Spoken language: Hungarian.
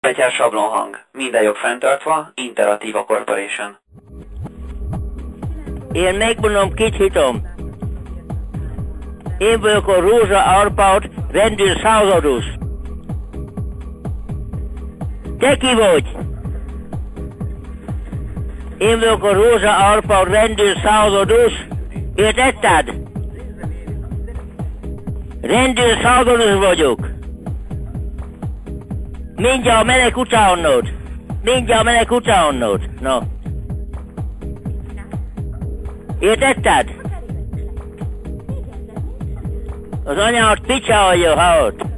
Betyár sablonhang. Minden jog fenntartva. Interatíva Corporation. Én megmondom, kit hitom. Én vagyok a Rózsa Arpaud, rendőr századus. Te ki vagy? Én vagyok a Rózsa Arpaud, rendőr századus. Értetted? Rendőr századus vagyok. Mindjárt menek utánod. Mindjárt menek utánod. No. Értetted? Az anyád picsáolja, hallod?